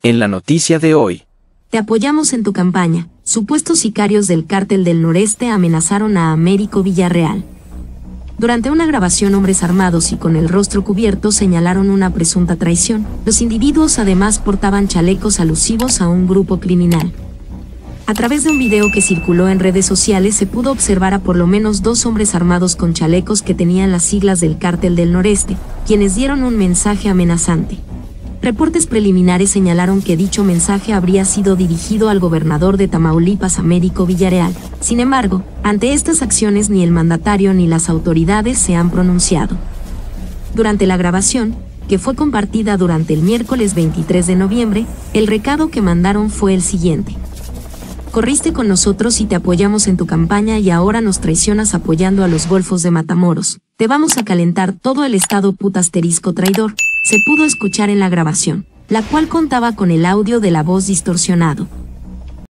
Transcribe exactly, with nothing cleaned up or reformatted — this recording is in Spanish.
En la noticia de hoy. Te apoyamos en tu campaña. Supuestos sicarios del Cártel del Noreste amenazaron a Américo Villarreal. Durante una grabación, hombres armados y con el rostro cubierto señalaron una presunta traición. Los individuos además portaban chalecos alusivos a un grupo criminal. A través de un video que circuló en redes sociales se pudo observar a por lo menos dos hombres armados con chalecos que tenían las siglas del Cártel del Noreste, quienes dieron un mensaje amenazante. Reportes preliminares señalaron que dicho mensaje habría sido dirigido al gobernador de Tamaulipas, Américo Villarreal. Sin embargo, ante estas acciones ni el mandatario ni las autoridades se han pronunciado. Durante la grabación, que fue compartida durante el miércoles veintitrés de noviembre, el recado que mandaron fue el siguiente: corriste con nosotros y te apoyamos en tu campaña y ahora nos traicionas apoyando a los golfos de Matamoros. Te vamos a calentar todo el estado, puta asterisco traidor. Se pudo escuchar en la grabación, la cual contaba con el audio de la voz distorsionado.